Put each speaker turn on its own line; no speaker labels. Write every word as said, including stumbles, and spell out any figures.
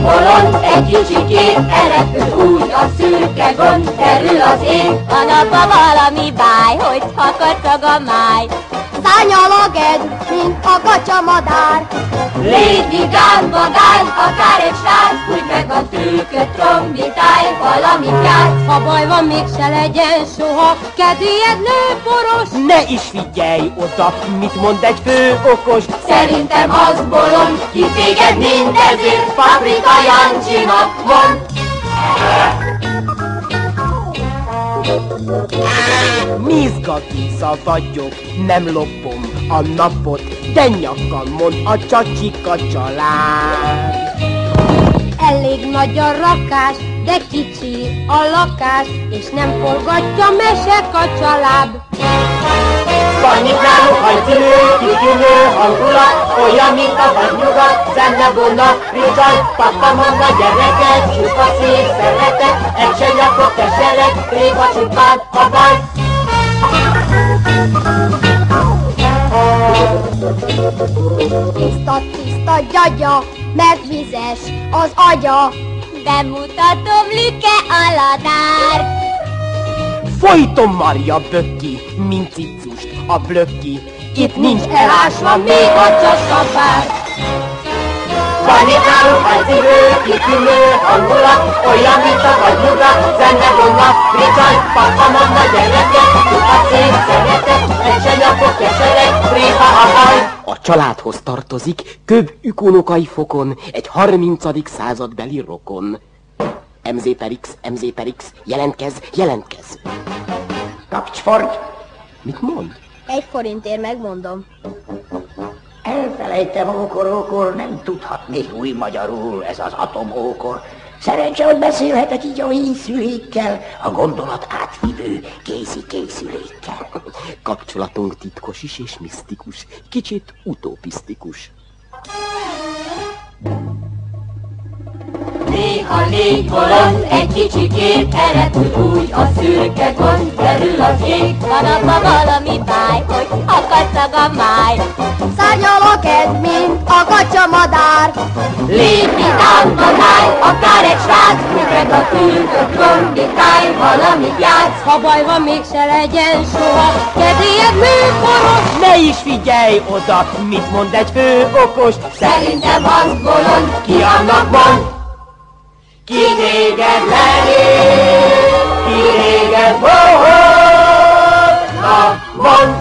bolond, egy kicsikét elrepül úgy a szürke gond, terül az ég.
A napba valami báj, hogy kacag a máj.
Szárnyal a ged, mint a kacsamadár.
Légy vigán, vagány, akár egy srác, úgy meg a tülköt, trombitálj, valamit játsz.
Ha baj van, mégse legyen soha kedélyed lőporos.
Ne is figyelj oda, mit mond egy fő okos.
Szerintem az bolond, ki téged mindezért Paprika Jancsinak mond.
Mizgakisza vagyok, nem lopom a napot, de nyakkal mond a csacsika család.
Elég nagy a rakás, de kicsi a lakás, és nem forgatja mesek a család.
Panikáló hajcilő, kitűnő hangulat, olyan, mint a vadnyugat, szenne volna, ricsaj, papa mondta gyereket, csupa szép szeretet, egy se nyakot keserek, tréfa csupán a baj.
Tiszta, tiszta gyagya, mert vizes az agya.
Bemutatom Lüke Aladár.
Folyton marja bökki, mint cicust a blökki.
Itt nincs elásva még a csaszkapár. Panikáló hajcivő, kitűnő hangulat, olyan, mint a vadnyugat, zene vonnak, ricsaj, papa mondta gyereket, csupa szép szeretet, egy se nyakot keserek, tréfa a baj.
A családhoz tartozik Köb ükunokai fokon egy harmincadik századbeli rokon. em zé per X, em zé per X, jelentkez, jelentkez.
Kapcsford,
Mit mond?
Egy forintért megmondom.
elfelejtem ókor-ókor, nem tudhat még új magyarul ez az atomókor. Szerencse, hogy beszélhetek így a hízszülékkel, a gondolat átvívő kézi készülékkel.
Kapcsolatunk titkos is és misztikus, kicsit utopisztikus.
Néha légy bolond, egy kicsikét elrepül úgy a szürke gond, terül az ég.
A napba valami báj, hogy kacag a máj.
Szárnyal a ged, mint a kacsamadár.
Légy vidám, vagány, akár egy srác, úgy meg a tülköt, trombitálj, valamit játsz.
Ha baj van, mégse legyen soha kedélyed lőporos.
Ne is figyelj oda, mit mond egy fő okos.
Szerintem az bolond, ki annak mond. Ki téged lenni, ki téged bohóznak mond.